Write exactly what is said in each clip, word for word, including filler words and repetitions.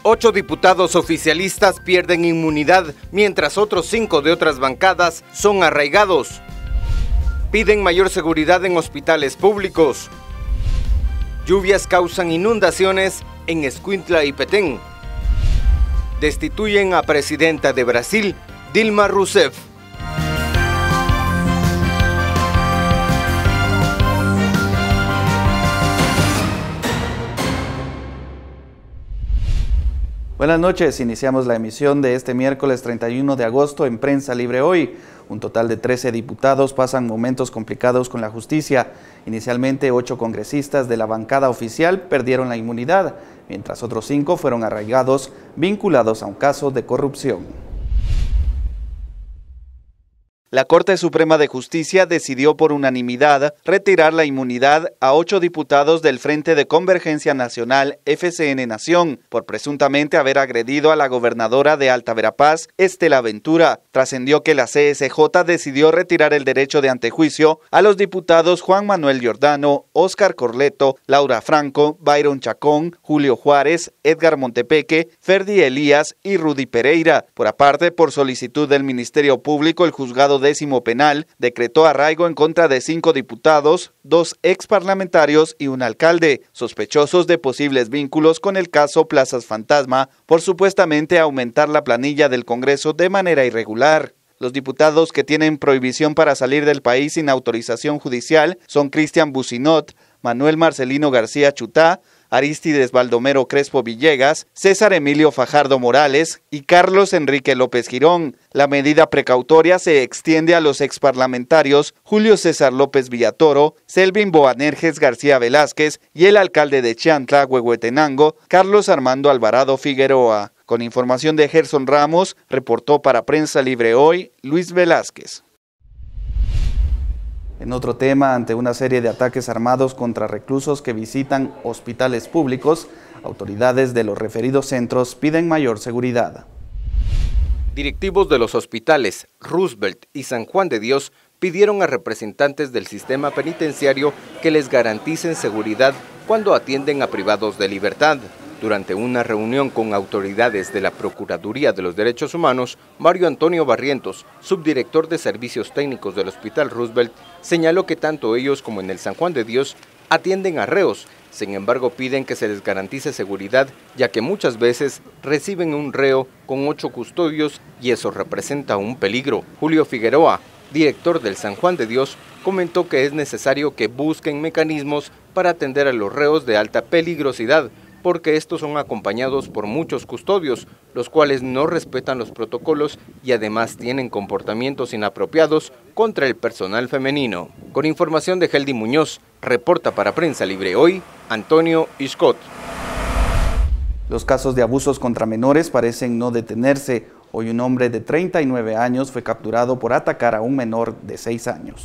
Ocho diputados oficialistas pierden inmunidad, mientras otros cinco de otras bancadas son arraigados. Piden mayor seguridad en hospitales públicos. Lluvias causan inundaciones en Escuintla y Petén. Destituyen a presidenta de Brasil, Dilma Rousseff. Buenas noches, iniciamos la emisión de este miércoles treinta y uno de agosto en Prensa Libre Hoy. Un total de trece diputados pasan momentos complicados con la justicia. Inicialmente, ocho congresistas de la bancada oficial perdieron la inmunidad, mientras otros cinco fueron arraigados vinculados a un caso de corrupción. La Corte Suprema de Justicia decidió por unanimidad retirar la inmunidad a ocho diputados del Frente de Convergencia Nacional F C N Nación por presuntamente haber agredido a la gobernadora de Alta Verapaz, Estela Ventura. Trascendió que la C S J decidió retirar el derecho de antejuicio a los diputados Juan Manuel Giordano, Óscar Corleto, Laura Franco, Byron Chacón, Julio Juárez, Edgar Montepeque, Ferdi Elías y Rudy Pereira. Por aparte, por solicitud del Ministerio Público, el juzgado décimo penal decretó arraigo en contra de cinco diputados, dos exparlamentarios y un alcalde, sospechosos de posibles vínculos con el caso Plazas Fantasma por supuestamente aumentar la planilla del Congreso de manera irregular. Los diputados que tienen prohibición para salir del país sin autorización judicial son Cristian Bucinot, Manuel Marcelino García Chutá, Aristides Baldomero Crespo Villegas, César Emilio Fajardo Morales y Carlos Enrique López Girón. La medida precautoria se extiende a los exparlamentarios Julio César López Villatoro, Selvin Boanerges García Velázquez y el alcalde de Chiantla, Huehuetenango, Carlos Armando Alvarado Figueroa. Con información de Gerson Ramos, reportó para Prensa Libre Hoy, Luis Velázquez. En otro tema, ante una serie de ataques armados contra reclusos que visitan hospitales públicos, autoridades de los referidos centros piden mayor seguridad. Directivos de los hospitales Roosevelt y San Juan de Dios pidieron a representantes del sistema penitenciario que les garanticen seguridad cuando atienden a privados de libertad. Durante una reunión con autoridades de la Procuraduría de los Derechos Humanos, Mario Antonio Barrientos, subdirector de Servicios Técnicos del Hospital Roosevelt, señaló que tanto ellos como en el San Juan de Dios atienden a reos. Sin embargo, piden que se les garantice seguridad, ya que muchas veces reciben un reo con ocho custodios y eso representa un peligro. Julio Figueroa, director del San Juan de Dios, comentó que es necesario que busquen mecanismos para atender a los reos de alta peligrosidad, porque estos son acompañados por muchos custodios, los cuales no respetan los protocolos y además tienen comportamientos inapropiados contra el personal femenino. Con información de Heldy Muñoz, reporta para Prensa Libre Hoy, Antonio Iscot. Los casos de abusos contra menores parecen no detenerse. Hoy un hombre de treinta y nueve años fue capturado por atacar a un menor de seis años.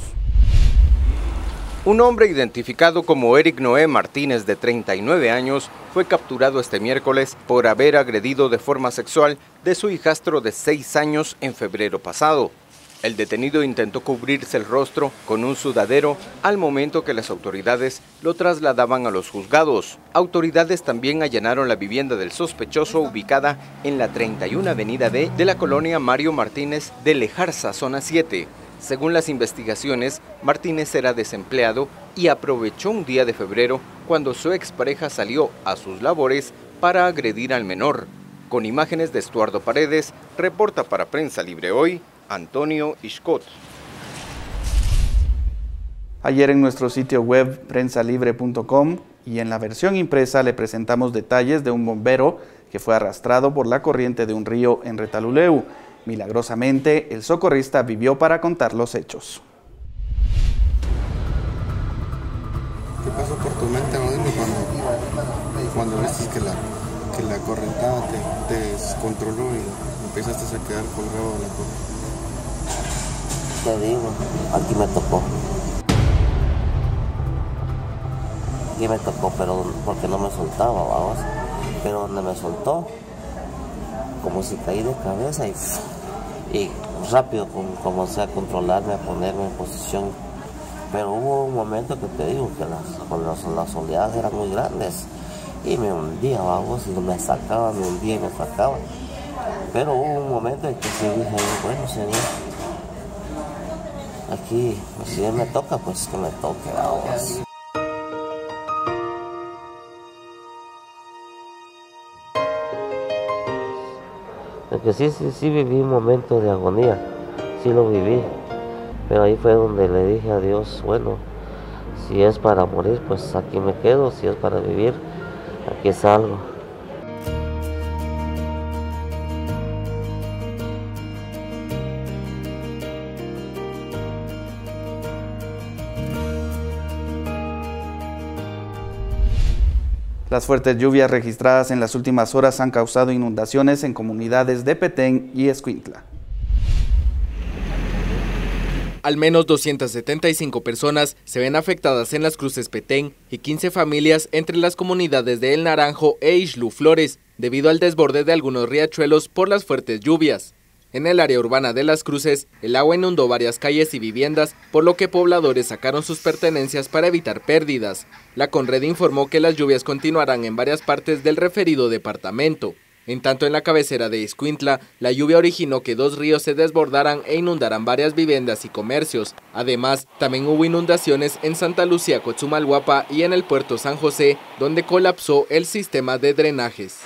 Un hombre identificado como Eric Noé Martínez, de treinta y nueve años, fue capturado este miércoles por haber agredido de forma sexual de su hijastro de seis años en febrero pasado. El detenido intentó cubrirse el rostro con un sudadero al momento que las autoridades lo trasladaban a los juzgados. Autoridades también allanaron la vivienda del sospechoso ubicada en la treinta y una Avenida D de la colonia Mario Martínez de Lejarza, zona siete. Según las investigaciones, Martínez era desempleado y aprovechó un día de febrero cuando su expareja salió a sus labores para agredir al menor. Con imágenes de Estuardo Paredes, reporta para Prensa Libre Hoy, Antonio Iscot. Ayer en nuestro sitio web prensa libre punto com y en la versión impresa le presentamos detalles de un bombero que fue arrastrado por la corriente de un río en Retaluleu. Milagrosamente, el socorrista vivió para contar los hechos. ¿Qué pasó por tu mente, no? Dime, cuando, cuando viste que la, que la correntada te, te descontroló y empezaste a quedar colgado de la corriente? Te digo, aquí me tocó. Aquí me tocó, pero porque no me soltaba, vamos. Pero donde me soltó, como si caí de cabeza y, y rápido comencé a controlarme, a ponerme en posición. Pero hubo un momento que te digo que las, las, las oleadas eran muy grandes y me hundía, vamos, y me sacaba, me hundía y me sacaba. Pero hubo un momento en que sí dije, bueno, Señor, aquí, pues, si me toca, pues que me toque, vamos. Porque sí, sí, sí viví un momento de agonía, sí lo viví, pero ahí fue donde le dije a Dios, bueno, si es para morir, pues aquí me quedo, si es para vivir, aquí salgo. Las fuertes lluvias registradas en las últimas horas han causado inundaciones en comunidades de Petén y Escuintla. Al menos doscientas setenta y cinco personas se ven afectadas en Las Cruces Petén y quince familias entre las comunidades de El Naranjo e Ixtlú Flores, debido al desborde de algunos riachuelos por las fuertes lluvias. En el área urbana de Las Cruces, el agua inundó varias calles y viviendas, por lo que pobladores sacaron sus pertenencias para evitar pérdidas. La Conred informó que las lluvias continuarán en varias partes del referido departamento. En tanto, en la cabecera de Escuintla, la lluvia originó que dos ríos se desbordaran e inundaran varias viviendas y comercios. Además, también hubo inundaciones en Santa Lucía, Cotzumalguapa y en el puerto San José, donde colapsó el sistema de drenajes.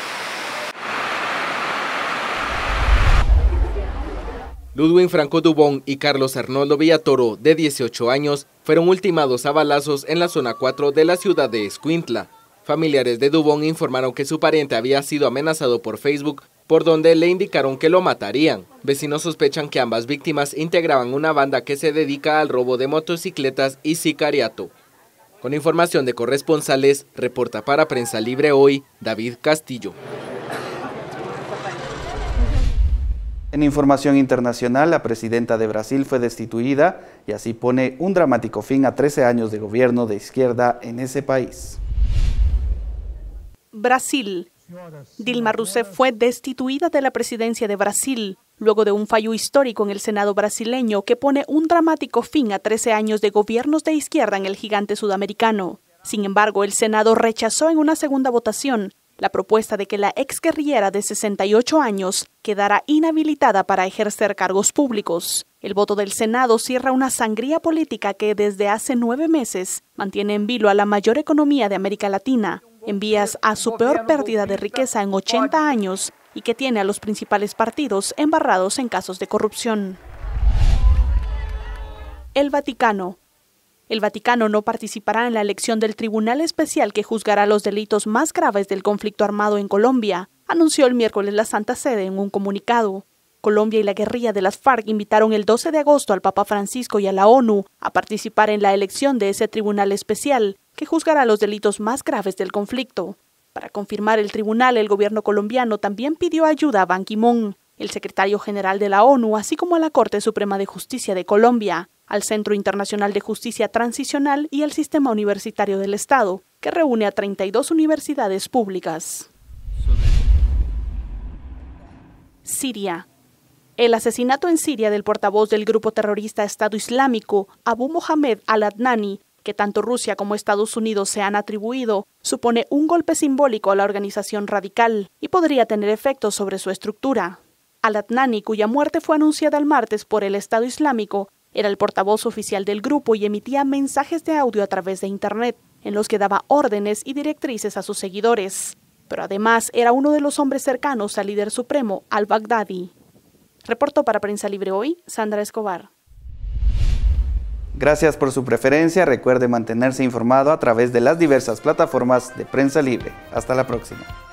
Ludwin Franco Dubón y Carlos Arnoldo Villatoro, de dieciocho años, fueron ultimados a balazos en la zona cuatro de la ciudad de Escuintla. Familiares de Dubón informaron que su pariente había sido amenazado por Facebook, por donde le indicaron que lo matarían. Vecinos sospechan que ambas víctimas integraban una banda que se dedica al robo de motocicletas y sicariato. Con información de corresponsales, reporta para Prensa Libre Hoy, David Castillo. En información internacional, la presidenta de Brasil fue destituida y así pone un dramático fin a trece años de gobierno de izquierda en ese país. Brasil. Dilma Rousseff fue destituida de la presidencia de Brasil, luego de un fallo histórico en el Senado brasileño que pone un dramático fin a trece años de gobiernos de izquierda en el gigante sudamericano. Sin embargo, el Senado rechazó en una segunda votación la propuesta de que la exguerrillera de sesenta y ocho años quedara inhabilitada para ejercer cargos públicos. El voto del Senado cierra una sangría política que desde hace nueve meses mantiene en vilo a la mayor economía de América Latina, en vías a su peor pérdida de riqueza en ochenta años y que tiene a los principales partidos embarrados en casos de corrupción. El Vaticano. El Vaticano no participará en la elección del Tribunal Especial que juzgará los delitos más graves del conflicto armado en Colombia, anunció el miércoles la Santa Sede en un comunicado. Colombia y la guerrilla de las FARC invitaron el doce de agosto al Papa Francisco y a la ONU a participar en la elección de ese Tribunal Especial que juzgará los delitos más graves del conflicto. Para confirmar el tribunal, el gobierno colombiano también pidió ayuda a Ban Ki-moon, el secretario general de la ONU, así como a la Corte Suprema de Justicia de Colombia, al Centro Internacional de Justicia Transicional y al Sistema Universitario del Estado, que reúne a treinta y dos universidades públicas. Siria. El asesinato en Siria del portavoz del grupo terrorista Estado Islámico, Abu Mohamed al-Adnani, que tanto Rusia como Estados Unidos se han atribuido, supone un golpe simbólico a la organización radical y podría tener efectos sobre su estructura. Al-Adnani, cuya muerte fue anunciada el martes por el Estado Islámico, era el portavoz oficial del grupo y emitía mensajes de audio a través de Internet, en los que daba órdenes y directrices a sus seguidores. Pero además era uno de los hombres cercanos al líder supremo, al-Baghdadi. Reportó para Prensa Libre Hoy, Sandra Escobar. Gracias por su preferencia. Recuerde mantenerse informado a través de las diversas plataformas de Prensa Libre. Hasta la próxima.